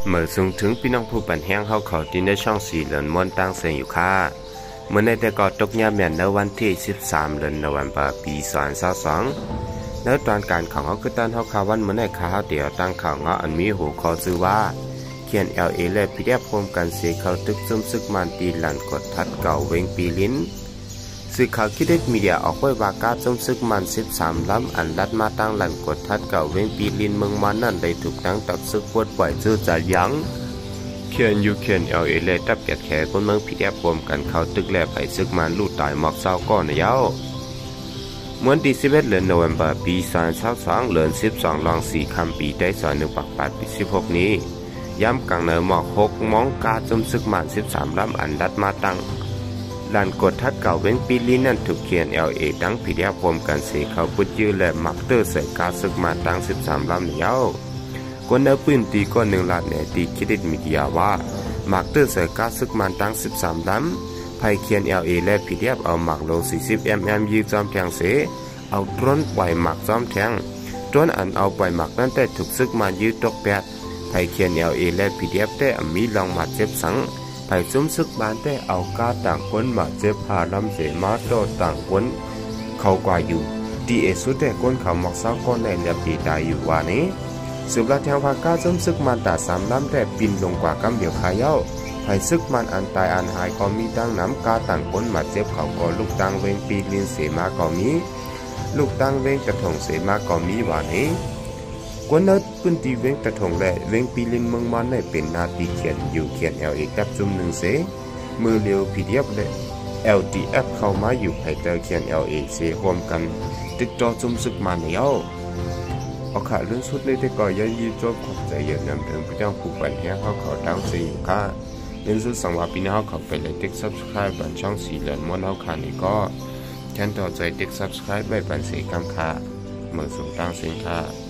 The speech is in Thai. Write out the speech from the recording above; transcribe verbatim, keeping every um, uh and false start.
เมื่อสูงถึงพี่น้องผู้ปันแห้งเขาเขาที่ในช่องสี่เหลือนม้วนตั้งเสียงอยู่ค่ะเมื่อในแต่ก่อตกยามแม่นในวันที่สิบสามเดือนนวันปีสองพันยี่สิบสองในตอนการของเขาคือตอนเขาข่าววันเมื่อในข่าวเดียวตั้งข่าวเงาะอันมีหูคอซื้อว่าเขียน แอล เอ และพีเดียพรมกันเสียเขาตึกซึมซึกมันตีหลันกดทัดเก่าเวงปีลิ้นสื่อข่าวคิดเด็กมีเดียออกไว้ว่าการซึมซึกมันสิบสามลำอันลัดมาตั้งหลันกดทัดเก่าเวงปีลิ้นเมืองมันนั่นได้ถูกตั้งตัดซึกปวดปล่อยจื้อจะยั้งเขียนยูเขียน แอล เอ และตับแกดแขกคนเมืองพีเดียพรมกันเขาตึกแลไปซึกมันลู่ตายหมอกเศร้าก้อนเย้าเมื่อที่สิบเอ็ดเดือนธันวาคมปีสองพันยี่สิบสองเดือนสิบสองลองสี่คำปีได้สอนหนึ่งปักแปดปีสิบหกนี้ย้ำกลางเหนือหมอกหกมองกาจมซึกมันสิบสามลำอันดัดมาตั้งลานกดทัดเก่าเว้งปีลีนั่นถูกเขียน แอล เอ ตั้งพีเดียพรมกันเสียเขาปุดยื้อและมักเตอร์ใส่กาซึกมาตั้งสิบสามลำเย้าคนเนื้อปืนตีก้อนหนึ่งลาดเนี่ยตีคิดดิมีเดียว่ามักเตอร์ใส่กาซึกมาตั้งสิบสามลำไพเขียน แอล เอ และพีเดียเอาหมักโลสี่สิบมิลลิเมตรยืดจอมแทงเสเอาตรนปล่อยหมักจอมแทงตรนอันเอาปล่อยหมักนั้นแต่ถูกซึกมายืดตกแปดไพเขียน แอล เอ และพีเดียแต่มีลองมาเจ็บสังไผ่ซุ้มซึกบานแต่เอากาต่างคนมาเจ็บหาลำเสมาโตต่างคนเขากว่าอยู่ดีเอสุดแต่คนเขาหมอกเศร้าก้อนในเลือบดีตายอยู่ว่านี้สืบละแทงพากาซุ้มซึกมันตาสามลำแต่ปินลงกว่ากำเดียวขายเย้าไผ่ซึกมันอันตายอันหายก็มีตั้งน้ำกาต่างคนมาเจ็บเขาก็ลูกตังเวงปีลินเสมาก็มีลูกตังเวงกระถงเสมาก็มีว่านี้กวนนัดพื้นที่เวงกระถงและเวงปีลินเมืองมันได้เป็นนาตีเขียนอยู่เขียน แอล เอ กับจุ่มหนึ่งเสมือเร็วพีเดียบและ แอล ที เอฟ เข้ามาอยู่ไผ่เตอร์เขียน แอล เอ เสรวมกันติดต่อจุ่มซึกมันเย้าเอาขาเรื่องสุดเลยแต่ก็ยังยืดจบขอบใจเยอะนำถึงพี่น้องผู้ปันแห้งเขาเขาตั้งเสียงค่ะเรื่องสุดสังวาปีน้าเขาไปเลยติ๊ก ซับสไครบ์ บันช่องสีเหลืองม้วนเขาขานี่ก็ฉันต่อใจติ๊ก ซับสไครบ์ ใบบันเสียงคำค่ะเมื่อส่งตั้งเสียงค่ะ